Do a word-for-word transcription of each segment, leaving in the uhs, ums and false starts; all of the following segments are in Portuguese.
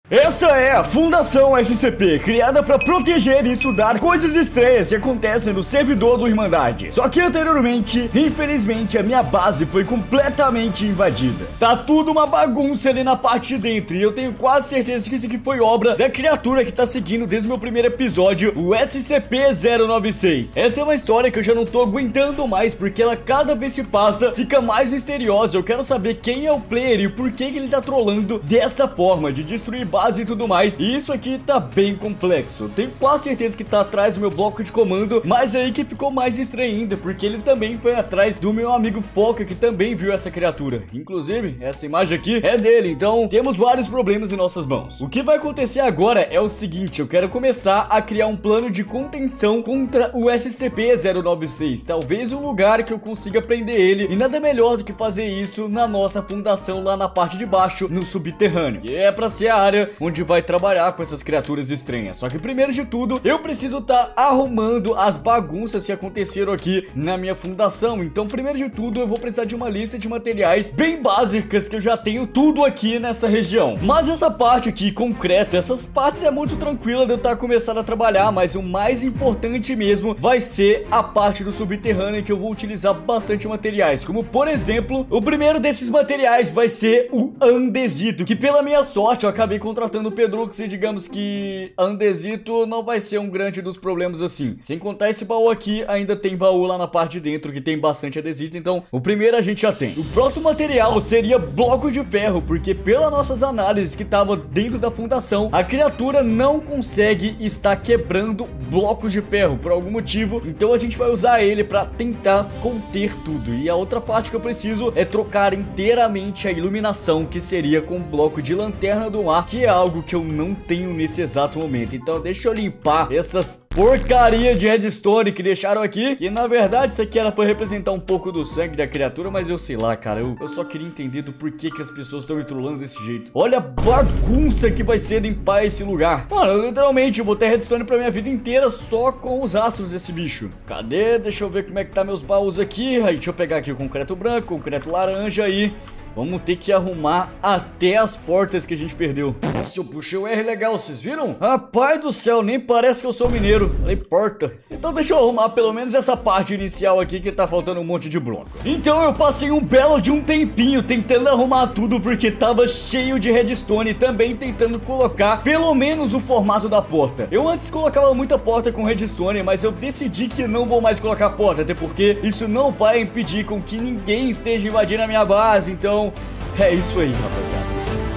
Essa é a Fundação S C P, criada para proteger e estudar coisas estranhas que acontecem no servidor do Irmandade. Só que anteriormente, infelizmente, a minha base foi completamente invadida. Tá tudo uma bagunça ali na parte de dentro, e eu tenho quase certeza que isso aqui foi obra da criatura que tá seguindo desde o meu primeiro episódio, o S C P zero nove seis. Essa é uma história que eu já não tô aguentando mais, porque ela cada vez se passa, fica mais misteriosa. Eu quero saber quem é o player e por que que ele tá trolando dessa forma, de destruir base e tudo mais. E isso aqui tá bem complexo. Tenho quase certeza que tá atrás do meu bloco de comando, mas aí que ficou mais estranho ainda, porque ele também foi atrás do meu amigo Foca, que também viu essa criatura. Inclusive, essa imagem aqui é dele, então temos vários problemas em nossas mãos. O que vai acontecer agora é o seguinte: eu quero começar a criar um plano de contenção contra o S C P zero nove seis. Talvez um lugar que eu consiga prender ele, e nada melhor do que fazer isso na nossa fundação lá na parte de baixo, no subterrâneo, que é pra ser a área onde vai trabalhar com essas criaturas estranhas. Só que primeiro de tudo, eu preciso estar tá arrumando as bagunças que aconteceram aqui na minha fundação. Então primeiro de tudo, eu vou precisar de uma lista de materiais bem básicas, que eu já tenho tudo aqui nessa região. Mas essa parte aqui, concreto, essas partes é muito tranquila de eu estar tá começando a trabalhar, mas o mais importante mesmo vai ser a parte do subterrâneo, que eu vou utilizar bastante materiais, como por exemplo, o primeiro desses materiais vai ser o andesito, que pela minha sorte eu acabei contratando o Pedrux, e digamos que andesito não vai ser um grande dos problemas assim. Sem contar esse baú aqui, ainda tem baú lá na parte de dentro que tem bastante andesito, então o primeiro a gente já tem. O próximo material seria bloco de ferro, porque pelas nossas análises que tava dentro da fundação, a criatura não consegue estar quebrando blocos de ferro por algum motivo, então a gente vai usar ele para tentar conter tudo. E a outra parte que eu preciso é trocar inteiramente a iluminação, que seria com bloco de lanterna do mar, que é algo que eu não tenho nesse exato momento. Então deixa eu limpar essas porcaria de redstone que deixaram aqui, que na verdade isso aqui era pra representar um pouco do sangue da criatura, mas eu sei lá, cara, eu, eu só queria entender do porquê que as pessoas estão me trollando desse jeito. Olha a bagunça que vai ser limpar esse lugar. Mano, eu, literalmente eu botei redstone pra minha vida inteira só com os astros desse bicho. Cadê? Deixa eu ver como é que tá meus baús aqui. Aí deixa eu pegar aqui o concreto branco, concreto laranja aí. Vamos ter que arrumar até as portas que a gente perdeu. Nossa, eu puxei o R legal, vocês viram? Rapaz do céu, nem parece que eu sou mineiro. Falei porta. Então deixa eu arrumar pelo menos essa parte inicial aqui, que tá faltando um monte de bloco. Então eu passei um belo de um tempinho tentando arrumar tudo, porque tava cheio de redstone, e também tentando colocar pelo menos o formato da porta. Eu antes colocava muita porta com redstone, mas eu decidi que não vou mais colocar porta, até porque isso não vai impedir com que ninguém esteja invadindo a minha base. Então é isso aí, rapaziada.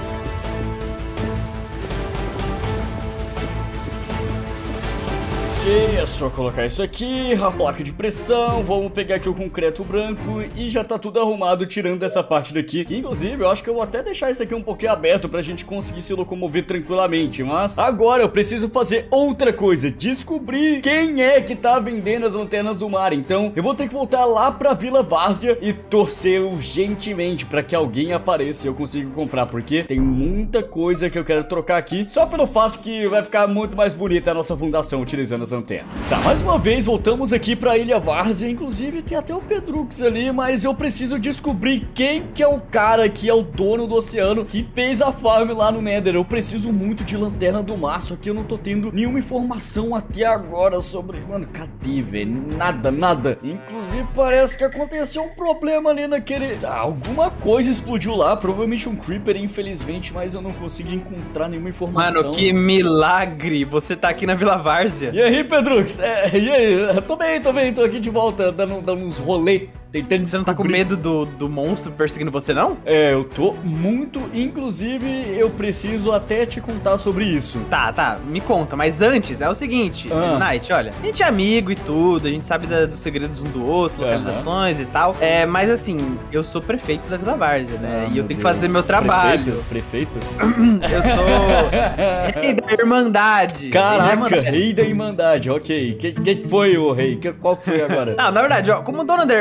É só colocar isso aqui, a placa de pressão, vamos pegar aqui o concreto branco e já tá tudo arrumado, tirando essa parte daqui, que inclusive eu acho que eu vou até deixar isso aqui um pouquinho aberto pra gente conseguir se locomover tranquilamente. Mas agora eu preciso fazer outra coisa, descobrir quem é que tá vendendo as lanternas do mar. Então eu vou ter que voltar lá pra Vila Várzea e torcer urgentemente pra que alguém apareça e eu consiga comprar, porque tem muita coisa que eu quero trocar aqui, só pelo fato que vai ficar muito mais bonita a nossa fundação utilizando as antenas. Tá, mais uma vez voltamos aqui pra Ilha Várzea. Inclusive tem até o Pedrux ali, mas eu preciso descobrir quem que é o cara que é o dono do oceano, que fez a farm lá no Nether. Eu preciso muito de lanterna do mar, só que eu não tô tendo nenhuma informação até agora sobre... Mano, cadê, velho? Nada, nada. Inclusive parece que aconteceu um problema ali naquele... Ah, alguma coisa explodiu lá, provavelmente um creeper, infelizmente, mas eu não consegui encontrar nenhuma informação. Mano, que milagre! Você tá aqui na Vila Várzea. E aí, Pedrux? É, e aí? Eu tô bem, tô bem, tô aqui de volta, dando, dando uns rolê, tentando descobrir. Você não tá com medo do, do monstro perseguindo você, não? É, eu tô muito, inclusive eu preciso até te contar sobre isso. Tá, tá, me conta, mas antes é o seguinte, ah. Knight, olha, a gente é amigo e tudo, a gente sabe da, dos segredos um do outro, localizações uhum. e tal, é, mas assim, eu sou prefeito da Vila Várzea, né, ah, e eu tenho Deus. que fazer meu trabalho. Prefeito? Prefeito? Eu sou rei da Irmandade. Caraca, rei da Irmandade, ok. O que, que foi, ô rei? Que, qual que foi agora? Não, na verdade, ó, como dono da Irmandade,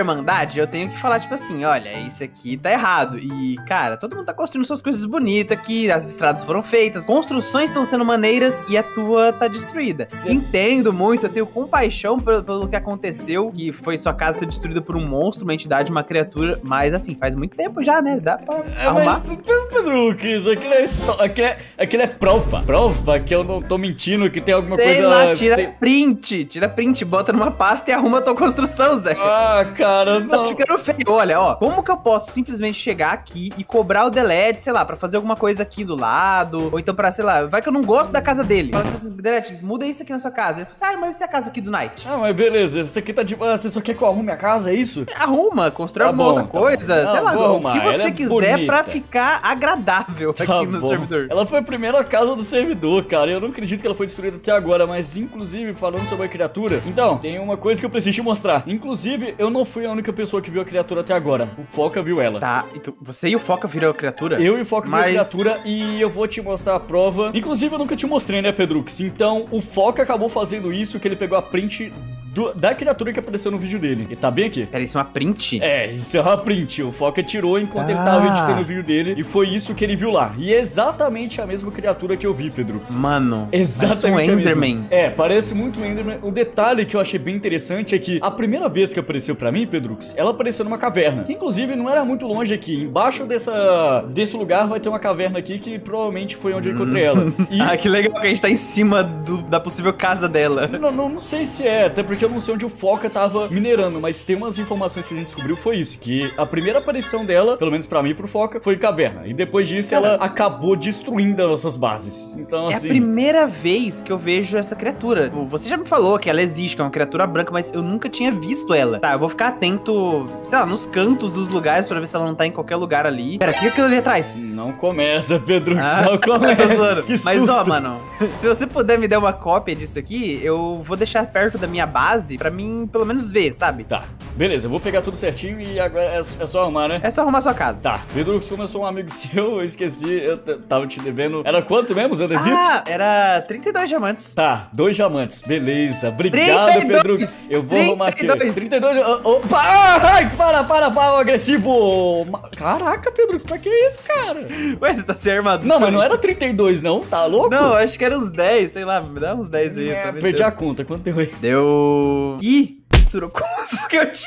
verdade, eu tenho que falar, tipo assim, olha, isso aqui tá errado. E, cara, todo mundo tá construindo suas coisas bonitas aqui, as estradas foram feitas, construções estão sendo maneiras e a tua tá destruída. Sim. Entendo muito, eu tenho compaixão pelo, pelo que aconteceu, que foi sua casa ser destruída por um monstro, uma entidade, uma criatura, mas assim, faz muito tempo já, né? Dá pra é, arrumar. Mas, Pedro, Cris, aquilo é, aquilo, é, aquilo é prova. Prova que eu não tô mentindo, que tem alguma sei coisa... Lá, tira sei... print, tira print, bota numa pasta e arruma a tua construção, Zé. Ah, cara, não. Tá ficando feio. Olha, ó, como que eu posso simplesmente chegar aqui e cobrar o Delete, sei lá, pra fazer alguma coisa aqui do lado, ou então pra, sei lá, vai que eu não gosto da casa dele. Fala assim, Delete, muda isso aqui na sua casa. Ele fala assim, ah, mas essa é a casa aqui do Night. Ah, mas beleza, isso aqui tá de... Ah, você só quer que eu arrume a casa, é isso? Arruma, constrói tá alguma bom, outra tá coisa, bom. sei lá, o que você é quiser bonita. Pra ficar agradável tá aqui no bom. servidor. Ela foi a primeira casa do servidor, cara, eu não acredito que ela foi destruída até agora, mas inclusive, falando sobre a criatura, então, tem uma coisa que eu preciso te mostrar. Inclusive, eu não fui a única pessoa que viu a criatura até agora. O Foca viu ela. Tá, então você e o Foca viram a criatura? Eu e o Foca mas... viram a criatura e eu vou te mostrar a prova. Inclusive, eu nunca te mostrei, né, Pedrux? Então, o Foca acabou fazendo isso, que ele pegou a print... Do, da criatura que apareceu no vídeo dele. E tá bem aqui. Pera, isso é uma print? É, isso é uma print. O Foca tirou enquanto ah. ele tava editando o vídeo dele. E foi isso que ele viu lá. E é exatamente a mesma criatura que eu vi, Pedrux. Mano, exatamente um Enderman. É, parece muito um Enderman. O detalhe que eu achei bem interessante é que a primeira vez que apareceu pra mim, Pedrux, ela apareceu numa caverna. Que inclusive não era muito longe aqui. Embaixo dessa, desse lugar vai ter uma caverna aqui que provavelmente foi onde eu encontrei ela. E... ah, que legal que a gente tá em cima do, da possível casa dela. Não, não, não sei se é, até porque eu não sei onde o Foca tava minerando, mas tem umas informações que a gente descobriu, foi isso, que a primeira aparição dela, pelo menos pra mim e pro Foca, foi caverna, e depois disso Cara, ela acabou destruindo as nossas bases. Então, é assim... É a primeira vez que eu vejo essa criatura. Você já me falou que ela existe, que é uma criatura branca, mas eu nunca tinha visto ela. Tá, eu vou ficar atento, sei lá, nos cantos dos lugares pra ver se ela não tá em qualquer lugar ali. Pera, o que é aquilo ali atrás? Não começa, Pedro, ah, não começa. Que mas, susto. Ó, mano, se você puder me dar uma cópia disso aqui, eu vou deixar perto da minha base pra mim, pelo menos, ver, sabe? Tá, beleza, eu vou pegar tudo certinho e agora é, é só arrumar, né? É só arrumar sua casa. Tá, Pedro, como eu sou um amigo seu, eu esqueci, eu tava te devendo... Era quanto mesmo, Zandezito? Ah, era trinta e dois diamantes. Tá, dois diamantes, beleza. Obrigado, Pedro. Eu vou arrumar aqui. trinta e dois. Opa! Ai, para, para, para, agressivo. Caraca, Pedro, pra que isso, cara? Ué, você tá sem armadura? Não, mas não era trinta e dois, não? Tá louco? Não, acho que era uns dez, sei lá, me dá uns dez aí. É, perdi Deus. a conta, quanto deu aí? Deu... Ih, misturou com os que eu tinha.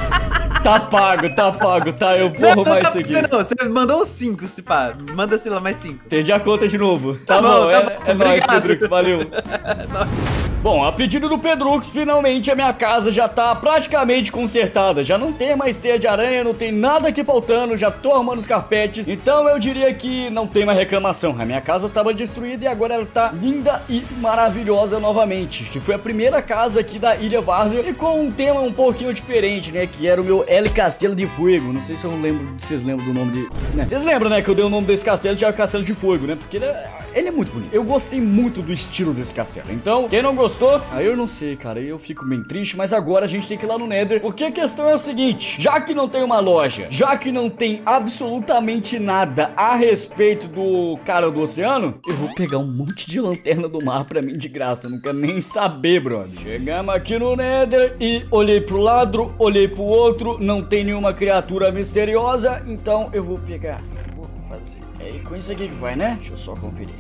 Tá pago, tá pago, tá, eu vou não, arrumar não, isso aqui. Não, não, você mandou uns cinco, se pá, manda, sei lá, mais cinco. Perdi a conta de novo. Tá, tá bom, bom, é, tá bom, é nóis, Pedrux, valeu. Bom, a pedido do Pedrux, finalmente a minha casa já tá praticamente consertada. Já não tem mais teia de aranha, não tem nada aqui faltando, já tô arrumando os carpetes. Então eu diria que não tem mais reclamação. A minha casa tava destruída e agora ela tá linda e maravilhosa novamente. Que foi a primeira casa aqui da Ilha Várzea e com um tema um pouquinho diferente, né? Que era o meu El Castelo de Fogo. Não sei se eu lembro, se vocês lembram do nome de... Né? Vocês lembram, né? Que eu dei o nome desse castelo de El Castelo de Fogo, né? Porque ele é... ele é muito bonito. Eu gostei muito do estilo desse castelo. Então, quem não gostou, aí eu não sei, cara. Eu fico bem triste, mas agora a gente tem que ir lá no Nether. Porque a questão é o seguinte: já que não tem uma loja, já que não tem absolutamente nada a respeito do cara do oceano, eu vou pegar um monte de lanterna do mar pra mim de graça. Eu não quero nem saber, brother. Chegamos aqui no Nether e olhei pro lado, olhei pro outro, não tem nenhuma criatura misteriosa, então eu vou pegar. Eu vou fazer. É com isso aqui que vai, né? Deixa eu só conferir.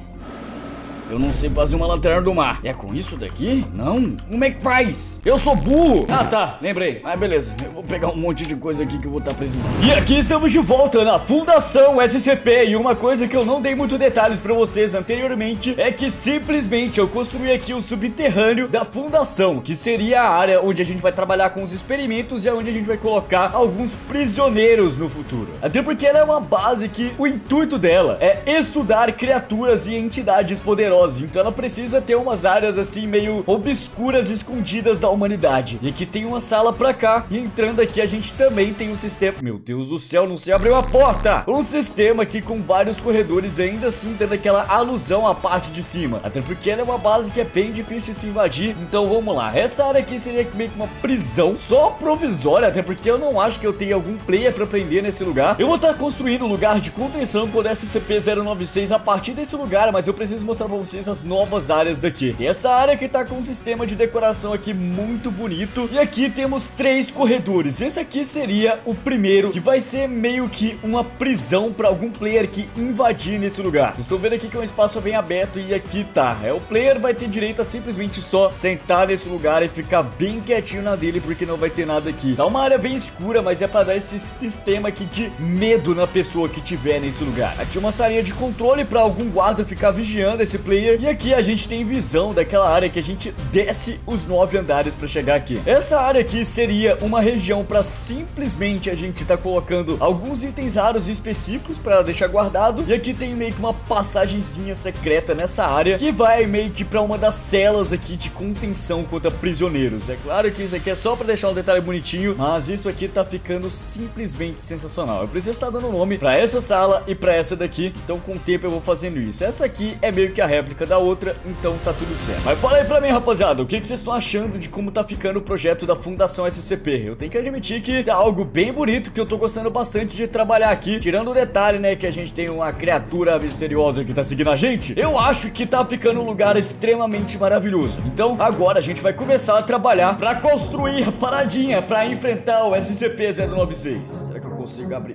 Eu não sei fazer uma lanterna do mar. É com isso daqui? Não? Como é que faz? Eu sou burro. Ah, tá. Lembrei. Ah, beleza. Eu vou pegar um monte de coisa aqui que eu vou estar precisando. E aqui estamos de volta na Fundação S C P. E uma coisa que eu não dei muito detalhes pra vocês anteriormente é que simplesmente eu construí aqui o subterrâneo da Fundação, que seria a área onde a gente vai trabalhar com os experimentos e onde a gente vai colocar alguns prisioneiros no futuro. Até porque ela é uma base que o intuito dela é estudar criaturas e entidades poderosas. Então ela precisa ter umas áreas assim meio obscuras, escondidas da humanidade. E aqui tem uma sala pra cá. E entrando aqui a gente também tem um sistema... Meu Deus do céu, não se abriu a porta! Um sistema aqui com vários corredores, ainda assim dando aquela alusão à parte de cima. Até porque ela é uma base que é bem difícil de se invadir. Então vamos lá, essa área aqui seria meio que uma prisão só provisória, até porque eu não acho que eu tenha algum player pra prender nesse lugar. Eu vou estar construindo um lugar de contenção por S C P zero nove seis a partir desse lugar, mas eu preciso mostrar pra vocês vocês as novas áreas daqui. Tem essa área que tá com um sistema de decoração aqui muito bonito. E aqui temos três corredores. Esse aqui seria o primeiro, que vai ser meio que uma prisão para algum player que invadir nesse lugar. Vocês estão vendo aqui que é um espaço bem aberto e aqui tá. É, o player vai ter direito a simplesmente só sentar nesse lugar e ficar bem quietinho na dele, porque não vai ter nada aqui. Tá uma área bem escura, mas é para dar esse sistema aqui de medo na pessoa que tiver nesse lugar. Aqui uma salinha de controle para algum guarda ficar vigiando esse player. E aqui a gente tem visão daquela área que a gente desce os nove andares para chegar aqui. Essa área aqui seria uma região para simplesmente a gente tá colocando alguns itens raros e específicos para deixar guardado. E aqui tem meio que uma passagenzinha secreta nessa área que vai meio que para uma das celas aqui de contenção contra prisioneiros. É claro que isso aqui é só para deixar um detalhe bonitinho, mas isso aqui tá ficando simplesmente sensacional. Eu preciso estar dando nome para essa sala e para essa daqui, então com o tempo eu vou fazendo isso. Essa aqui é meio que a réplica da outra, então tá tudo certo. Mas fala aí pra mim, rapaziada, o que que vocês estão achando de como tá ficando o projeto da Fundação S C P? Eu tenho que admitir que tá algo bem bonito, que eu tô gostando bastante de trabalhar aqui, tirando o detalhe, né, que a gente tem uma criatura misteriosa que tá seguindo a gente. Eu acho que tá ficando um lugar extremamente maravilhoso. Então agora a gente vai começar a trabalhar pra construir a paradinha pra enfrentar o S C P zero nove seis. Será que eu consigo abrir?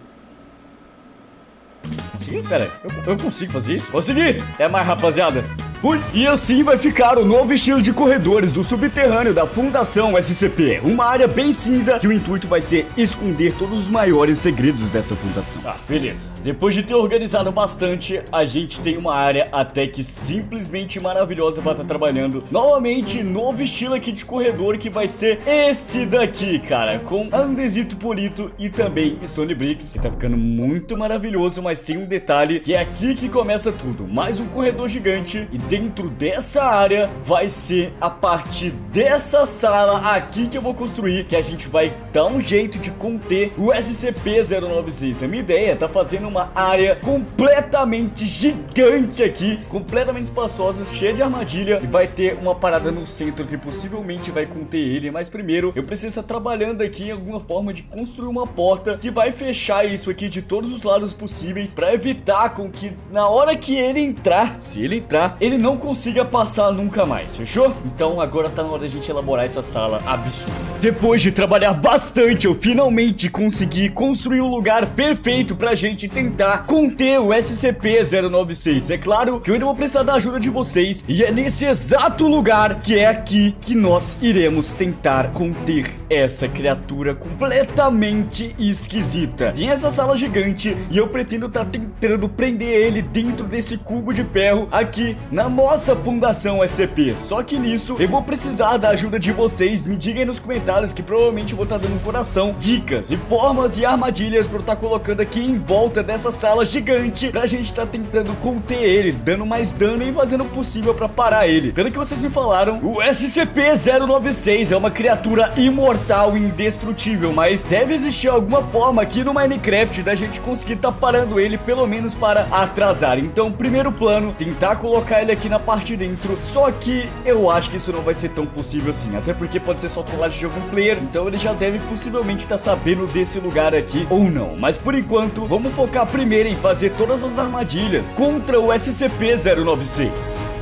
Consegui? Pera aí, eu, eu consigo fazer isso? Consegui! Até mais, rapaziada. Fui! E assim vai ficar o novo estilo de corredores do subterrâneo da Fundação S C P. Uma área bem cinza que o intuito vai ser esconder todos os maiores segredos dessa fundação. Ah, beleza. Depois de ter organizado bastante, a gente tem uma área até que simplesmente maravilhosa para estar trabalhando. Novamente, novo estilo aqui de corredor que vai ser esse daqui, cara. Com andesito polito e também stone bricks. Que tá ficando muito maravilhoso, mas tem um detalhe que é aqui que começa tudo. Mais um corredor gigante e dentro dessa área vai ser a partir dessa sala aqui que eu vou construir, que a gente vai dar um jeito de conter o S C P zero nove seis. A minha ideia é tá fazendo uma área completamente gigante aqui, completamente espaçosa, cheia de armadilha, e vai ter uma parada no centro que possivelmente vai conter ele. Mas primeiro eu preciso estar trabalhando aqui em alguma forma de construir uma porta que vai fechar isso aqui de todos os lados possíveis, para evitar com que na hora que ele entrar, se ele entrar, ele não consiga passar nunca mais, fechou? Então agora tá na hora da gente elaborar essa sala absurda. Depois de trabalhar bastante, eu finalmente consegui construir um lugar perfeito pra gente tentar conter o S C P zero nove seis. É claro que eu ainda vou precisar da ajuda de vocês, e é nesse exato lugar, que é aqui, que nós iremos tentar conter essa criatura completamente esquisita. Tem essa sala gigante e eu pretendo estar tentando prender ele dentro desse cubo de ferro aqui na nossa Fundação S C P. Só que nisso eu vou precisar da ajuda de vocês. Me digam aí nos comentários, que provavelmente eu vou estar dando um coração, dicas e formas e armadilhas para eu estar colocando aqui em volta dessa sala gigante, pra gente estar tentando conter ele, dando mais dano e fazendo o possível para parar ele. Pelo que vocês me falaram, o S C P zero nove seis é uma criatura imortal e indestrutível, mas deve existir alguma forma aqui no Minecraft da gente conseguir estar parando ele, pelo menos para atrasar. Então, primeiro plano, tentar colocar ele aqui na parte de dentro. Só que eu acho que isso não vai ser tão possível assim, até porque pode ser só trollagem de algum player, então ele já deve possivelmente estar sabendo desse lugar aqui ou não. Mas por enquanto, vamos focar primeiro em fazer todas as armadilhas contra o S C P zero nove seis.